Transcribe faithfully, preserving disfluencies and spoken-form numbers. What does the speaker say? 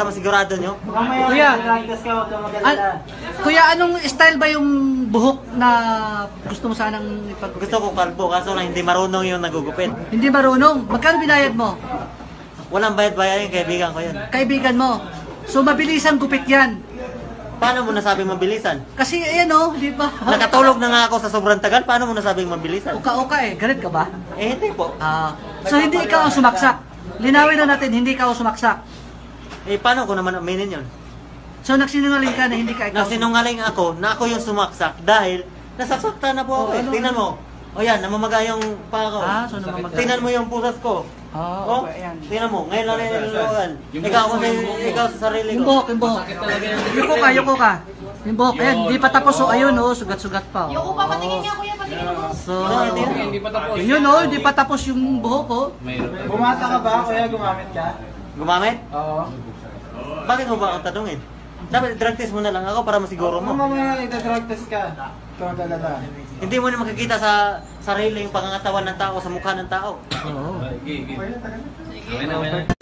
Para masigurado nyo. Kuya, an- kuya, anong style ba yung buhok na gusto mo sanang ipag... Gusto ko kalbo, kaso lang hindi marunong yung nagugupit. Hindi marunong. Magkano binayad mo? Walang bayad-bayad yung kaibigan ko yun. Kaibigan mo. So mabilisan gupit yan. Paano mo nasabing mabilisan? Kasi ayan o, di ba? Nakatulog na nga ako sa sobrang tagal, paano mo nasabing mabilisan? Uka-uka eh. Galit ka ba? Eh hindi po. Ah, so hindi ikaw ang sumaksak. Linawin na natin, hindi ikaw ang sumaksak. Eh paano ko naman aminin yun? So nagsinungaling ka na hindi ka ikaw. Nagsinungaling ako na ako yung sumaksak dahil nasasaktan na po ako eh. Tingnan mo. O yan, namamaga yung paa ko. Ah, so namamaga. Tingnan mo yung putas ko. Ah, Oh, okay, yan. tingnan mo, ngayon lang rin nilulugan. Ikaw kasi, ikaw sa sarili Yung ko. buhok, yung buhok. Yuko ka, yuko ka. Yung buhok, ayan, di pa tapos o ayun o, sugat-sugat pa. Yung upa, patingin niya kuya, patingin mo. So, Hindi pa tapos. yun o, di pa tapos yung buhok o. Bumata ka ba? Kaya gumamit ka? Gumamit? Oo. Bakit mo ba akong tanungin? Dapat drug test mo na lang ako para masiguro Kung mo. mamaya ita-drug test ka, ikaw ang lalala. Hindi mo na makikita sa sarili yung pangangatawan ng tao, sa mukha ng tao. Oo. Okay, okay. Okay na, okay na.